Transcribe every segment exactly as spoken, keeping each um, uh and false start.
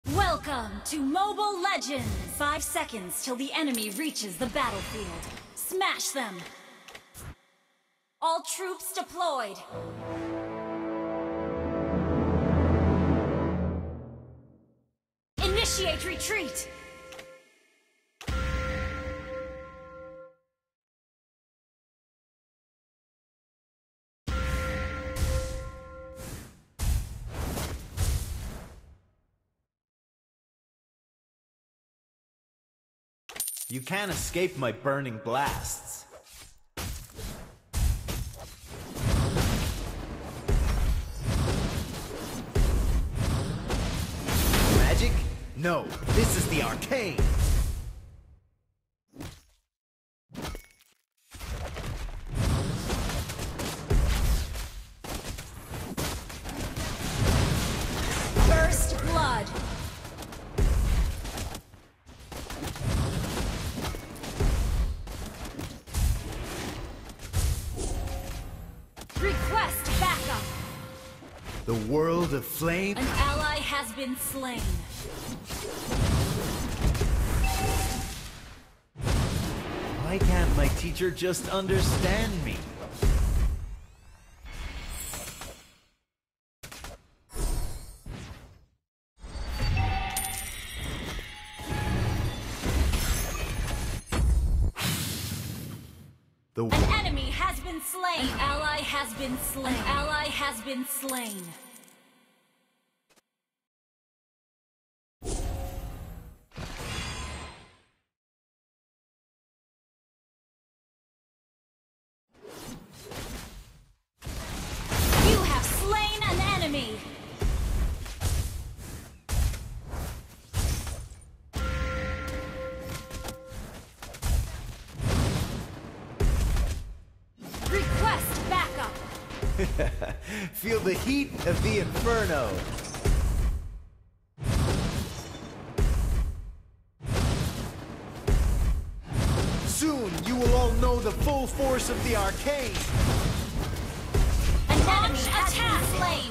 Welcome to Mobile Legends! Five seconds till the enemy reaches the battlefield. Smash them! All troops deployed! Initiate retreat! You can't escape my burning blasts. Magic? No, this is the arcane. First blood. Request backup. The world of flame? An ally has been slain. Why can't my teacher just understand me? The An enemy has been slain. An ally has been slain. An ally has been slain. You have slain an enemy. Request backup. Feel the heat of the inferno. Soon you will all know the full force of the arcane. An enemy has been slain.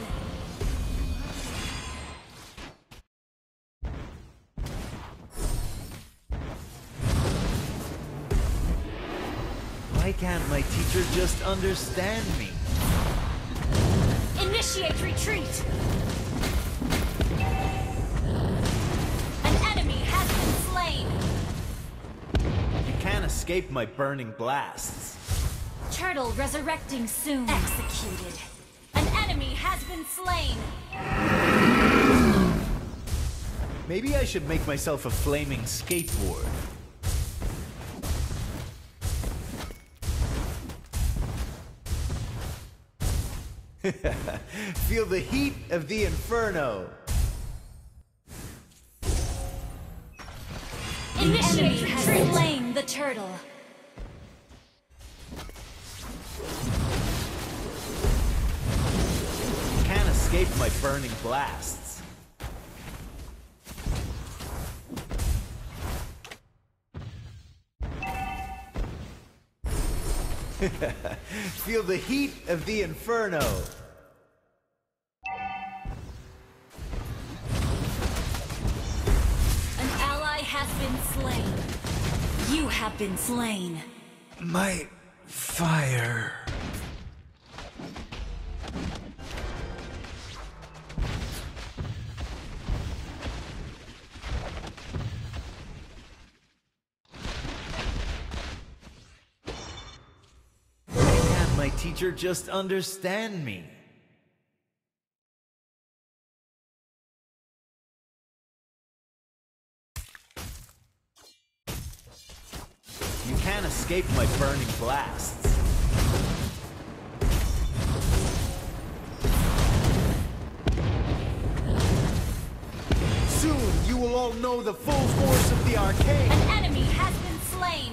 Why can't my teacher just understand me? Initiate retreat. An enemy has been slain. You can't escape my burning blasts. Turtle resurrecting soon. Executed. An enemy has been slain. Maybe I should make myself a flaming skateboard. Feel the heat of the inferno. Initiate has slain the turtle. Can't escape my burning blasts. Feel the heat of the inferno. An ally has been slain. You have been slain. My fire. My teacher just understand me. You can't escape my burning blasts. Soon you will all know the full force of the arcane. An enemy has been slain.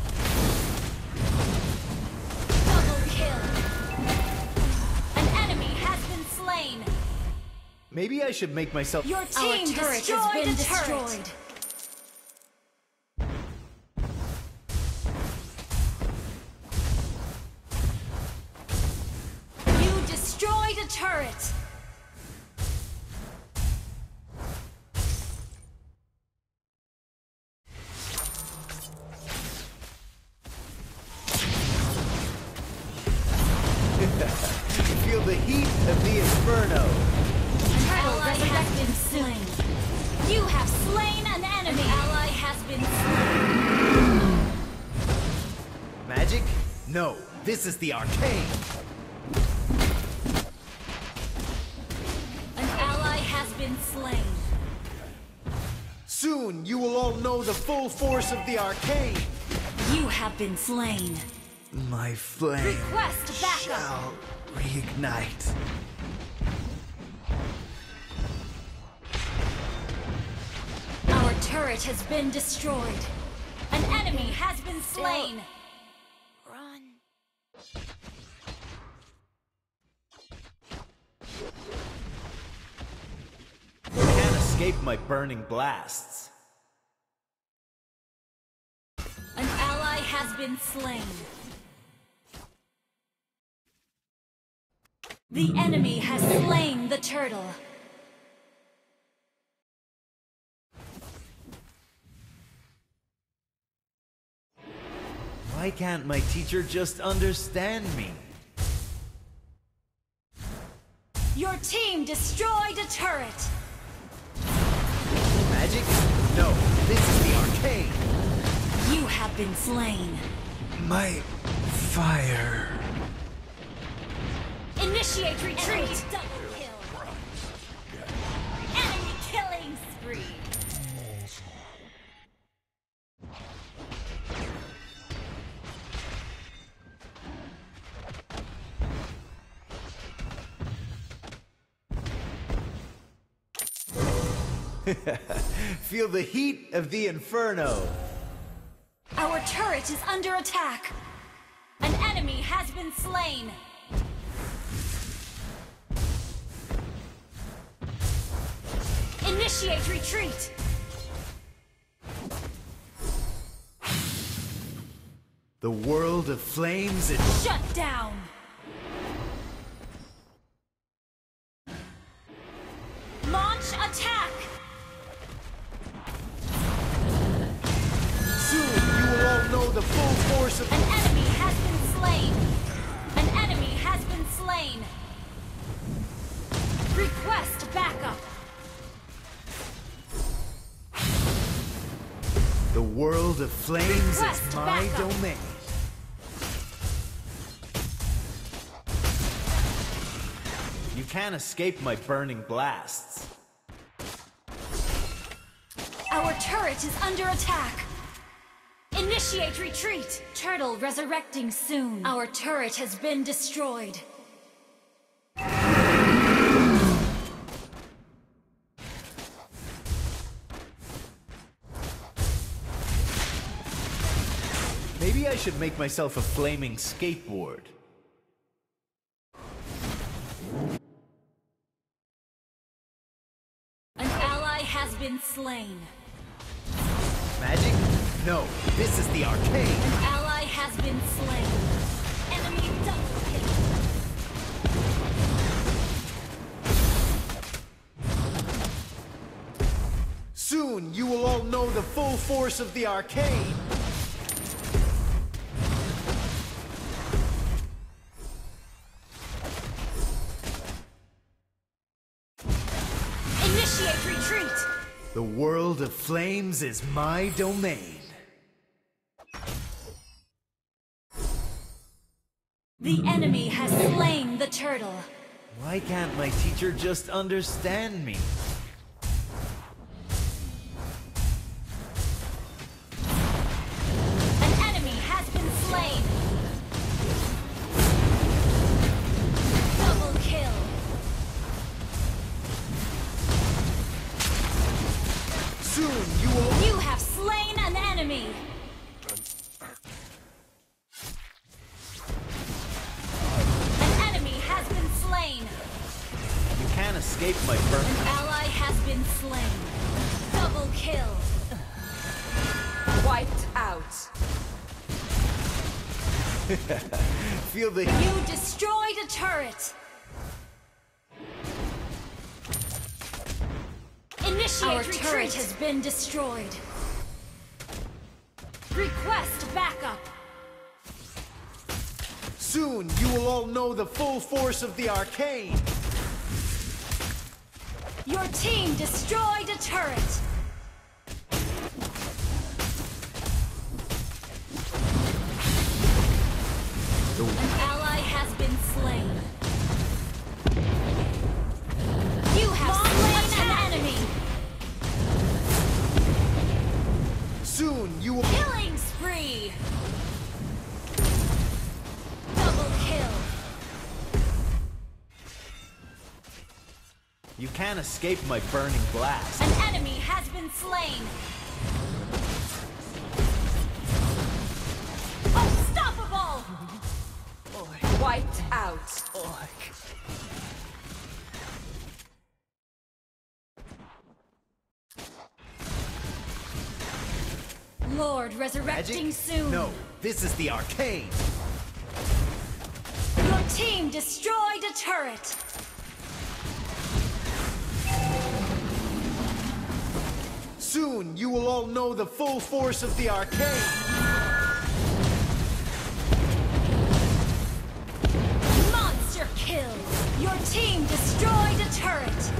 Maybe I should make myself... Your team turret has been destroyed. You destroyed. destroyed a turret. Inferno. An ally has been slain. You have slain an enemy. An ally has been slain. Magic? No, this is the arcane. An ally has been slain. Soon you will all know the full force of the arcane. You have been slain. My flame Request backup. shall reignite. Our turret has been destroyed. An enemy has been slain. Run. You can't escape my burning blasts. An ally has been slain. The enemy has slain the turtle. Why can't my teacher just understand me? Your team destroyed a turret. Magic? No, this is the arcane. You have been slain. My fire. Initiate retreat. Double kill. Enemy killing spree. Feel the heat of the Inferno. Our turret is under attack. An enemy has been slain. Initiate retreat. The world of flames is Shut down. Launch attack. soon you will all know the full force of An enemy has been slain. An enemy has been slain. Request backup. the world of flames Request is my backup. domain. You can't escape my burning blasts. Our turret is under attack. Initiate retreat. Turtle resurrecting soon. Our turret has been destroyed. Maybe I should make myself a flaming skateboard. An ally has been slain. Magic? No, this is the arcane. An ally has been slain. Enemy double kill. Soon you will all know the full force of the arcane. Initiate retreat. The world of flames is my domain. The enemy has slain the turtle. Why can't my teacher just understand me? An enemy has been slain. Double kill. Soon you will... You have slain an enemy. An enemy has been slain. You can't escape my burn. An ally has been slain. Double kill. Wiped out. Feel the... You destroyed a turret. Initiate Our retreat. Turret has been destroyed. Request backup. Soon you will all know the full force of the arcane. Your team destroyed a turret! An ally has been slain. You have slain an enemy! Soon you will... Killing spree! Double kill! You can't escape my burning blast. An enemy has been slain! Unstoppable! Wiped out. Lord resurrecting Magic? soon! No, this is the arcade. Your team destroyed a turret! Soon you will all know the full force of the arcade. Monster kill! Your team destroyed a turret!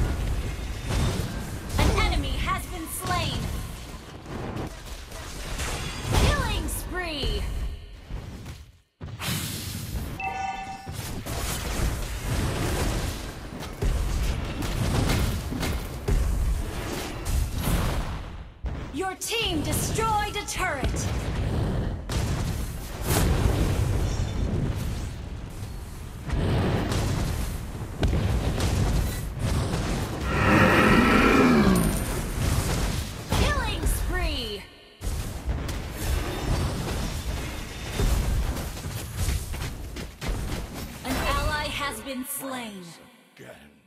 An enemy has been slain! Killing spree! Your team destroyed a turret! Killing spree! An ally has been slain. Again.